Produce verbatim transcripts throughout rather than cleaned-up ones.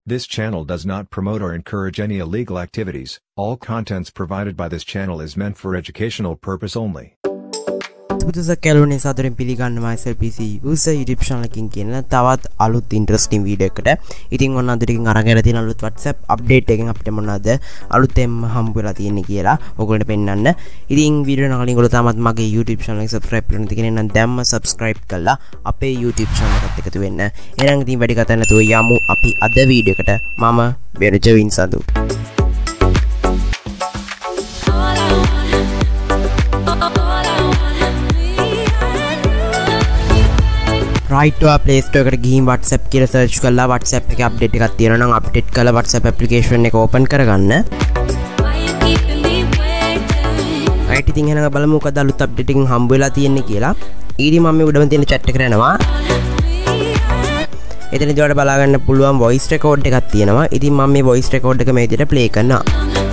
This channel does not promote or encourage any illegal activities. All contents provided by this channel is meant for educational purpose only. පුදුසක් කැලුනේ සාදරයෙන් පිළිගන්නවා S L P C user YouTube channel එකකින් කියන තවත් අලුත් interesting video එකකට. ඉතින් ඔන්න අද ටිකකින් අරගෙන තියෙන අලුත් WhatsApp update එකෙන් අපිට මොනවද අලුතෙන්ම හම්බ වෙලා තියෙන්නේ කියලා ඔයගොල්ලන්ට පෙන්නන්න. ඉතින් video එක කලින් ඔයගොල්ලෝ තාමත් මගේ YouTube channel එක subscribe කරන්න තියෙන නම් දැම්ම subscribe කරලා අපේ YouTube channel එකත් එකතු වෙන්න. එහෙනම් ඉතින් වැඩි කතා නැතුව යමු අපි අද video එකට. මම බෙරජවින් සඳු. right to Play Store එකට ගිහින් WhatsApp කියලා search කරලා WhatsApp එකේ update එකක් තියෙනවා නම් update කරලා WhatsApp application එක open කරගන්න. right ඉතින් එහෙනම් බලමු මොකද අලුත් update එකකින් හම්බ වෙලා තියෙන්නේ කියලා. ඊදී මම මේ උඩම තියෙන chat එකට යනවා. එතනදී ඔයාලට බලා ගන්න පුළුවන් voice record එකක් තියෙනවා. ඉතින් මම මේ voice record එක මේ විදිහට play කරනවා.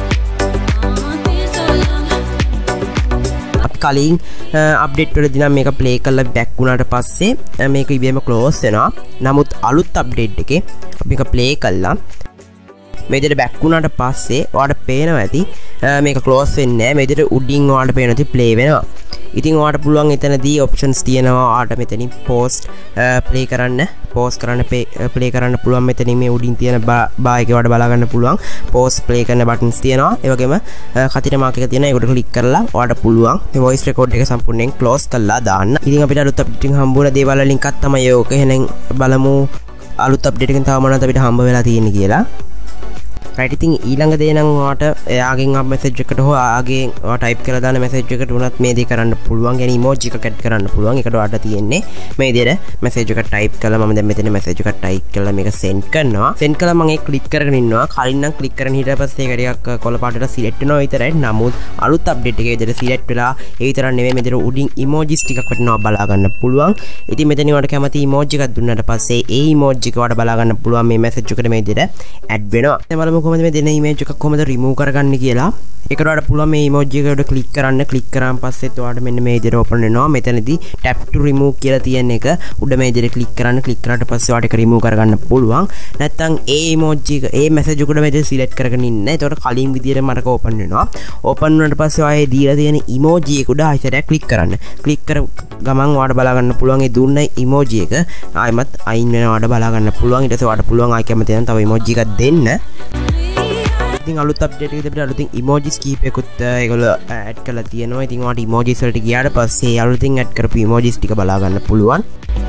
කලින් අප්ඩේට් වලදී නම් මේක ප්ලේ කරලා බැක් වුණාට පස්සේ මේක ඉබේම ක්ලෝස් වෙනවා. නමුත් අලුත් අප්ඩේට් එකේ අපි මේක ප්ලේ කළා. මේ විදිහට බැක් වුණාට පස්සේ ඔයාලට පේනවා ඇති මේක ක්ලෝස් වෙන්නේ නැහැ. මේ විදිහට උඩින් ඔයාලට පේනවා ඇති ප්ලේ වෙනවා. ඉතින් ඔයාලට පුළුවන් එතනදී ඔප්ෂන්ස් තියෙනවා. ඔයාලට මෙතනින් පෝස්ට් ප්ලේ කරන්න, පෝස් කරන්න, ප්ලේ කරන්න පුළුවන්. මෙතනින් මේ උඩින් තියෙන බා එකේ ඔයාලට බලා ගන්න පුළුවන් පෝස් ප්ලේ කරන බටන්ස් තියෙනවා. ඒ වගේම කතිර මාක් එක තියෙනවා. ඒකට ක්ලික් කරලා ඔයාලට පුළුවන් මේ වොයිස් රෙකෝඩ් එක සම්පූර්ණයෙන් ක්ලෝස් කරලා දාන්න. ඉතින් අපිට අලුත් අප්ඩේටින් හම්බුන දේවල් වලින් එකක් තමයි ඕක. එහෙනම් බලමු අලුත් අප්ඩේට් එකෙන් තව මොනවද අපිට හම්බ වෙලා තියෙන්නේ කියලා. right ඉතින් ඊළඟ දේ නම් ඔයාට එයාගෙන් අප message එකට හෝ ආගෙන් ඔයා type කරලා දාන message එකට උනත් මේ දේ කරන්න පුළුවන්. يعني emoji එකක් add කරන්න පුළුවන්. ඒකට ඔයාට තියෙන්නේ මේ විදිහට message එක type කරලා මම දැන් මෙතන message එක type කරලා මේක send කරනවා. send කළා මම ඒක click කරගෙන ඉන්නවා. කලින් නම් click කරගෙන හිටියට පස්සේ ඒක ටිකක් කොළ පාටට select වෙනවා විතරයි. නමුත් අලුත් update එකේ විදිහට select වෙලා ඒ විතරක් නෙවෙයි මේ විදිහට උඩින් emojis ටිකක් වටනවා බලා ගන්න පුළුවන්. ඉතින් මෙතන ඔයාට කැමති emoji එකක් දුන්නාට පස්සේ ඒ emoji එක ඔයාට බලා ගන්න පුළුවන් මේ message එකට මේ විදිහට add වෙනවා. දැන් බලමු කොහොමද මේ දෙන image එකක් කොහොමද remove කරගන්නේ කියලා. ඒකට ඔයාලට පුළුවන් මේ emoji එකට click කරන්න. click කරාන් පස්සෙත් ඔයාලට මෙන්න මේ විදිහට open වෙනවා. මෙතනදී tap to remove කියලා තියෙන එක උඩ මේ විදිහට click කරන්න. click කරාට පස්සේ ඔයාලට ඒක remove කරගන්න පුළුවන්. නැත්නම් ඒ emoji එක ඒ message එක උඩ මේ විදිහට select කරගෙන ඉන්න. ඒකට කලින් විදිහට මරක open වෙනවා. open වුණාට පස්සේ ඔයා දීලා තියෙන emoji එක උඩ ආයෙත් click කරන්න. click කර ගමන් ඔයාලට බලා ගන්න පුළුවන් ඒ දුන්න emoji එක ආයෙමත් අයින් වෙනවා. ඔයාලට බලා ගන්න පුළුවන්. ඊට පස්සේ ඔයාලට පුළුවන් ආයෙ කැමති නම් තව emoji එකක් දෙන්න. ඉතින් අලුත් අප්ඩේට් එකේදී අපිට අලුතින් emojis කීපයකුත් ඒගොල්ලෝ ඇඩ් කරලා තියෙනවා. ඉතින් ඔයාලට emojis වලට ගියාට පස්සේ අලුතින් ඇඩ් කරපු emojis ටික බලා ගන්න පුළුවන්.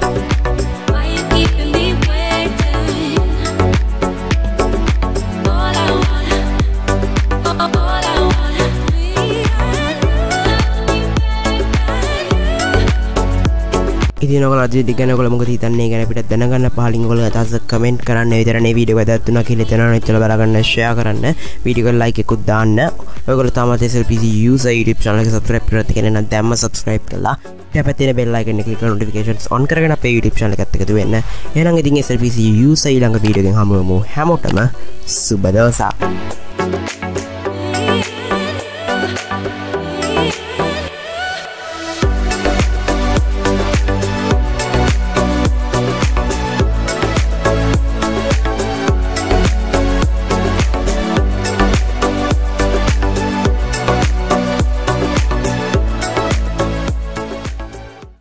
ඉතින් ඔයගොල්ලෝ අද ඉතින් ගැන ඔයගොල්ලෝ මොකද හිතන්නේ ගැන අපිට දැනගන්න පහලින් ඔයගොල්ලෝ අදහස් කමෙන්ට් කරන්න. ඒ විතරනේ වීඩියෝ එක වැදගත් වුණා කියලා හිතනවා නම් ඉතල බලා ගන්න ෂෙයා කරන්න. වීඩියෝ එකට ලයික් එකකුත් දාන්න. ඔයගොල්ලෝ තාමත් S L P C user YouTube channel එක subscribe කරලා තියෙන නම් දැම්ම subscribe කරලා ඊට පස්සේ bell icon එක click කරලා notifications on කරගෙන අපේ YouTube channel එකත් එකතු වෙන්න. එහෙනම් ඉතින් S L P C user ඊළඟ වීඩියෝ එකෙන් හමු වෙමු. හැමෝටම සුබ දවසක්.